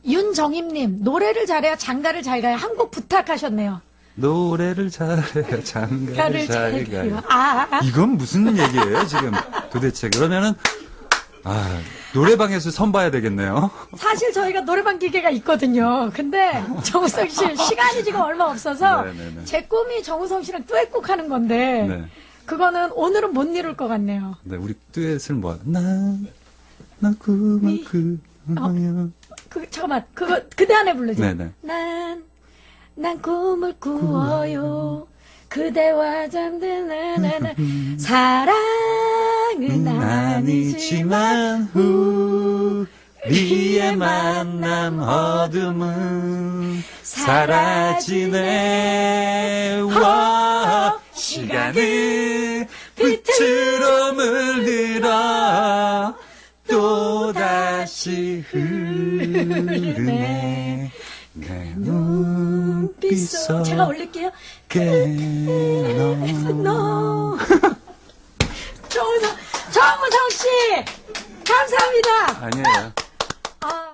윤정임님, 노래를 잘해야 장가를 잘 가요. 한 곡 부탁하셨네요. 노래를 잘해야 장가를 잘 가요. 아. 이건 무슨 얘기예요, 지금 도대체? 그러면은, 노래방에서 선 봐야 되겠네요. 사실 저희가 노래방 기계가 있거든요. 근데 정우성 씨 시간이 지금 얼마 없어서 네네네. 제 꿈이 정우성 씨랑 듀엣곡 하는 건데 네. 그거는 오늘은 못 이룰 것 같네요. 네, 우리 듀엣을 난 꿈을 꾸어요. 잠깐만, 그거 그대 안에 부르죠. 네네. 난 꿈을 꾸어요. 그대와 잠드는 사랑은 아니지만 우리의 만남 어둠은 사라지네. 와, 시간은 빛으로 물들어 또다시 흐르네. 내 눈빛 속 제가 올릴게요. 깨너 정우성 씨 감사합니다. 아니에요.